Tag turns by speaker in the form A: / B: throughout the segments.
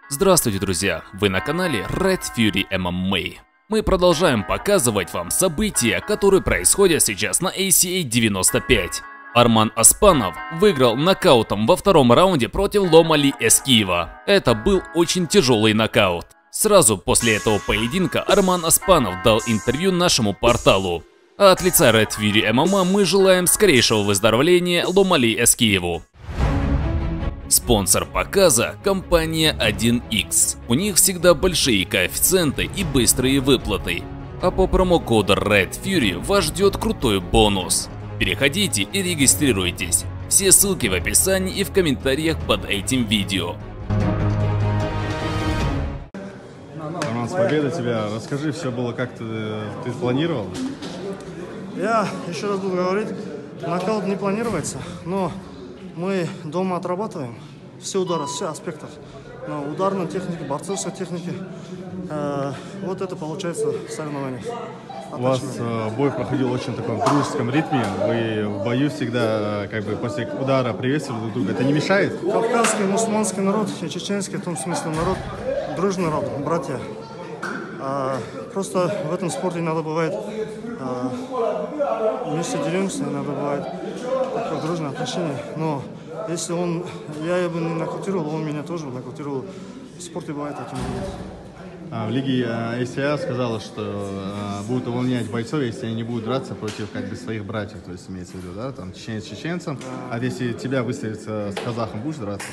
A: Здравствуйте, друзья! Вы на канале Red Fury MMA. Мы продолжаем показывать вам события, которые происходят сейчас на ACA 95. Арман Оспанов выиграл нокаутом во втором раунде против Ломали Эскиева. Это был очень тяжелый нокаут. Сразу после этого поединка Арман Оспанов дал интервью нашему порталу. А от лица Red Fury MMA мы желаем скорейшего выздоровления Ломали Эскиеву. Спонсор показа – компания 1x. У них всегда большие коэффициенты и быстрые выплаты. А по промокоду Red Fury вас ждет крутой бонус. Переходите и регистрируйтесь. Все ссылки в описании и в комментариях под этим видео.
B: Арман, с победой тебя. Расскажи, все было как ты планировал?
C: Я еще раз буду говорить, нокаут не планируется, но мы дома отрабатываем все удары, все аспектов. Но ударной техники, борцовской техники, вот это получается в соревнованиях.
B: У вас бой проходил очень таком дружеском ритме. Вы в бою всегда после удара приветствовали друг друга. Это не мешает?
C: Кавказский, мусульманский народ и чеченский, в том смысле народ, дружный народ, братья. Просто в этом спорте иногда бывает, вместе деремся, иногда бывает такое дружное отношение. Но если я его не нокаутировал, он меня тоже нокаутировал. В спорте бывает таким моментом.
B: В лиге ACA сказала, что будут увольнять бойцов, если они не будут драться против своих братьев, то есть имеется в виду, да, там чеченец с чеченцем. А если тебя выставится с казахом, будешь драться?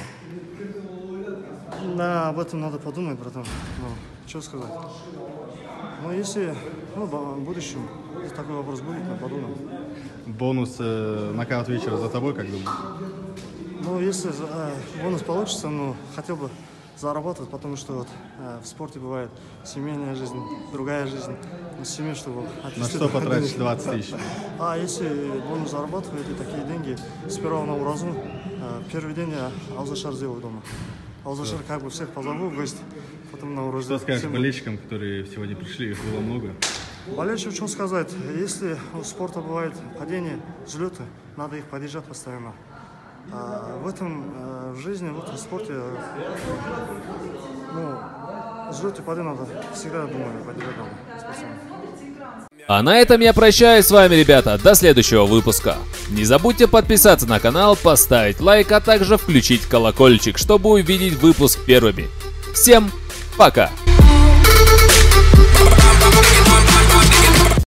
C: Да, об этом надо подумать, братан. Ну, что сказать? Ну, если в будущем такой вопрос будет, мы подумаем.
B: Бонус нокаут вечера за тобой, как думаешь?
C: Ну, если бонус получится, хотел бы зарабатывать, потому что в спорте бывает семейная жизнь, другая жизнь. Семью, чтобы
B: на что потратишь 20 тысяч?
C: А если бонус зарабатывает и такие деньги, сперва на уразу, первый день я Алзашар сделал дома. Алзашар всех позову в гости, потом на уразу.
B: Что скажешь болельщикам, которые сегодня пришли, их было много?
C: Болельщикам что сказать? Если у спорта бывает падение, взлеты, надо их поддержать постоянно. В этом жизни, в этом спорте, взлет и падение надо всегда, думаю, поддержать надо. Спасибо.
A: А на этом я прощаюсь с вами, ребята, до следующего выпуска. Не забудьте подписаться на канал, поставить лайк, а также включить колокольчик, чтобы увидеть выпуск первыми. Всем пока!